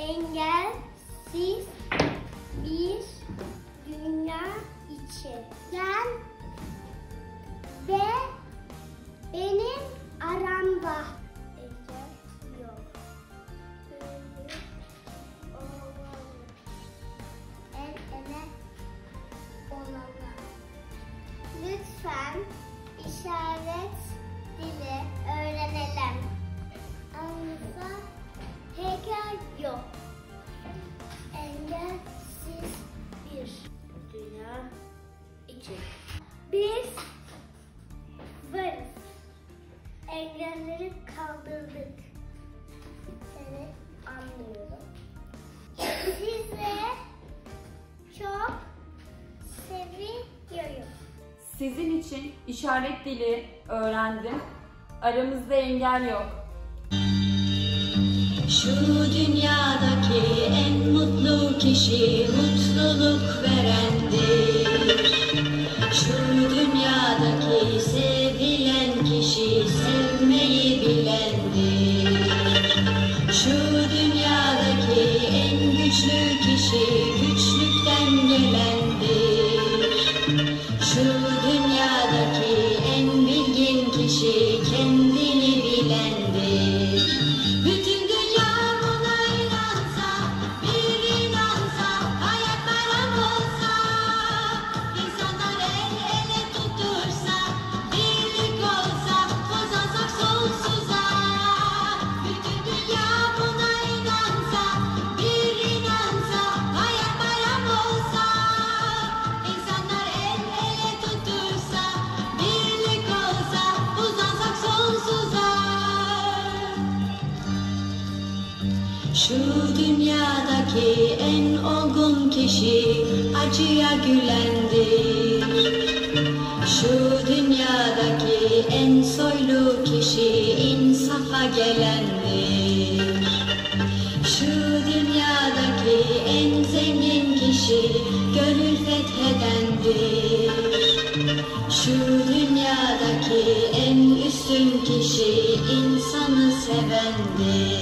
engelsiz bir dünya için. Sen ve benim aramda engel yok. El ele olalım. Lütfen işaret dili öğrenelim. Aramızda heykel yok. Engelsiz bir dünya için. Biz varız. Engelleri kaldırdık. Seni anlıyorum. Sizi çok seviyorum. Sizin için işaret dili öğrendim. Aramızda engel yok. Şu dünyadaki en mutlu kişi mutluluk verendir. Şu dünyadaki sevilen kişi sevmeyi bilendir. Şu dünyadaki en güçlü kişi güçlükten gelendir. Şu dünyadaki en bilgin kişi kendini bilendir. Bütün dünya buna inansa, bir inansa, hayat bayram olsa, insanlar el ele tuttursa, birlik olsa, uzansak sonsuza. Bütün dünya buna inansa, bir inansa, hayat bayram olsa, insanlar el ele tuttursa, birlik olsa, uzansak sonsuza. Şu dünyadaki en olgun kişi acıya gülendir. Şu dünyadaki en soylu kişi insafa gelendir. Şu dünyadaki en zengin kişi gönül fethedendir. Şu dünyadaki en üstün kişi insanı sevendir.